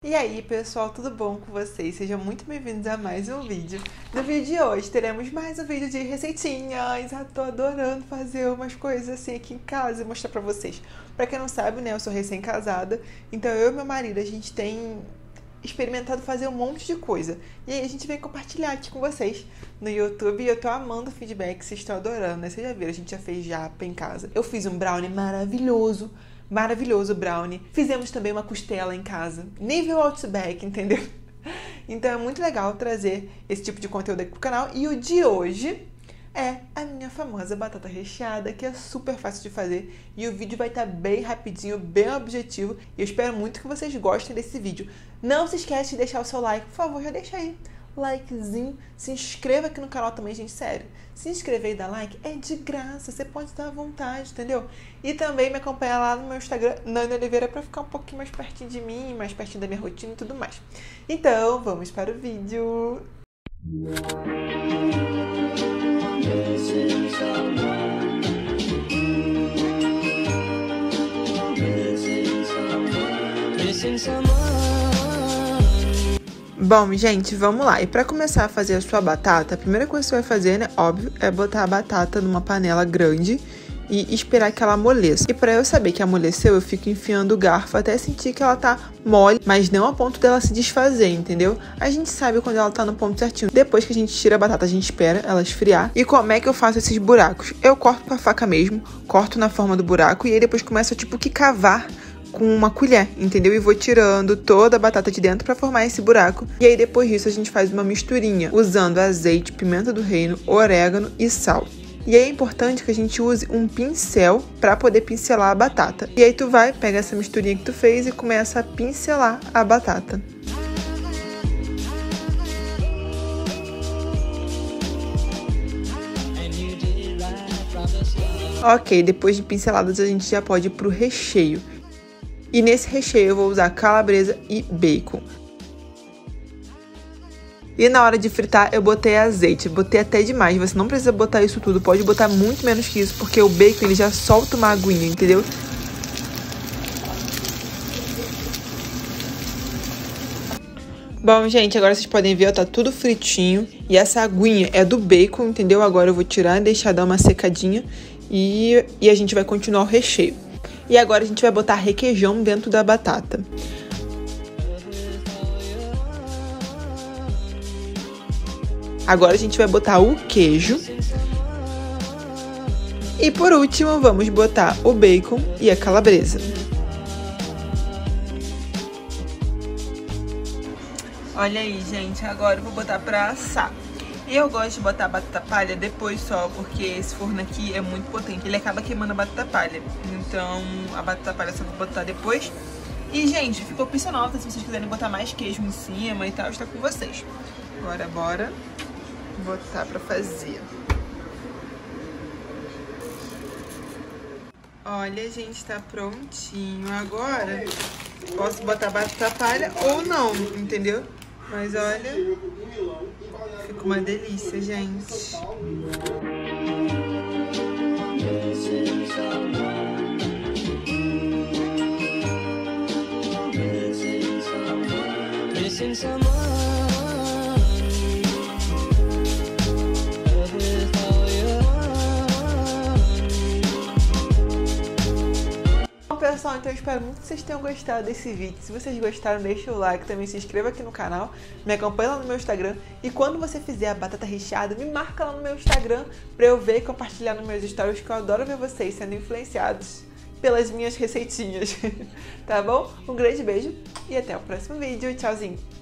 E aí, pessoal, tudo bom com vocês? Sejam muito bem-vindos a mais um vídeo. No vídeo de hoje, teremos mais um vídeo de receitinhas. Tô adorando fazer umas coisas assim aqui em casa e mostrar pra vocês. Pra quem não sabe, né, eu sou recém-casada, então eu e meu marido, a gente tem experimentado fazer um monte de coisa. E aí a gente vem compartilhar aqui com vocês no YouTube e eu tô amando o feedback, vocês estão adorando, né? Vocês já viram, a gente já fez japa em casa. Eu fiz um brownie maravilhoso brownie. Fizemos também uma costela em casa, nível Outback, entendeu? Então é muito legal trazer esse tipo de conteúdo aqui pro canal. E o de hoje é a minha famosa batata recheada, que é super fácil de fazer. E o vídeo vai estar bem rapidinho, bem objetivo. E eu espero muito que vocês gostem desse vídeo. Não se esquece de deixar o seu like, por favor, já deixa aí. Likezinho, se inscreva aqui no canal também, gente, sério. Se inscrever e dar like é de graça, você pode estar à vontade, entendeu? E também me acompanhar lá no meu Instagram, Nani Oliveira, pra ficar um pouquinho mais pertinho de mim, mais pertinho da minha rotina e tudo mais. Então, vamos para o vídeo. Bom, gente, vamos lá. E pra começar a fazer a sua batata, a primeira coisa que você vai fazer, né, óbvio, é botar a batata numa panela grande e esperar que ela amoleça. E pra eu saber que amoleceu, eu fico enfiando o garfo até sentir que ela tá mole, mas não a ponto dela se desfazer, entendeu? A gente sabe quando ela tá no ponto certinho. Depois que a gente tira a batata, a gente espera ela esfriar. E como é que eu faço esses buracos? Eu corto com a faca mesmo, corto na forma do buraco e aí depois começo tipo que cavar com uma colher, entendeu? E vou tirando toda a batata de dentro pra formar esse buraco. E aí depois disso a gente faz uma misturinha, usando azeite, pimenta do reino, orégano e sal. E aí é importante que a gente use um pincel pra poder pincelar a batata. E aí tu vai, pega essa misturinha que tu fez e começa a pincelar a batata. Ok, depois de pinceladas a gente já pode ir pro recheio. E nesse recheio eu vou usar calabresa e bacon. E na hora de fritar eu botei azeite, botei até demais. Você não precisa botar isso tudo, pode botar muito menos que isso, porque o bacon ele já solta uma aguinha, entendeu? Bom, gente, agora vocês podem ver, ó, tá tudo fritinho. E essa aguinha é do bacon, entendeu? Agora eu vou tirar e deixar dar uma secadinha e a gente vai continuar o recheio. E agora a gente vai botar requeijão dentro da batata. Agora a gente vai botar o queijo. E por último, vamos botar o bacon e a calabresa. Olha aí, gente, agora eu vou botar pra assar. Eu gosto de botar a batata palha depois só, porque esse forno aqui é muito potente. Ele acaba queimando a batata palha. Então, a batata palha só vou botar depois. E, gente, ficou opcional, se vocês quiserem botar mais queijo em cima e tal, está com vocês. Agora, bora botar pra fazer. Olha, gente, tá prontinho. Agora, posso botar batata palha ou não, entendeu? Mas olha, fica uma delícia, gente. Pessoal, então eu espero muito que vocês tenham gostado desse vídeo. Se vocês gostaram, deixa o like, também se inscreva aqui no canal, me acompanha lá no meu Instagram e quando você fizer a batata recheada, me marca lá no meu Instagram pra eu ver e compartilhar nos meus stories, que eu adoro ver vocês sendo influenciados pelas minhas receitinhas, tá bom? Um grande beijo e até o próximo vídeo. Tchauzinho!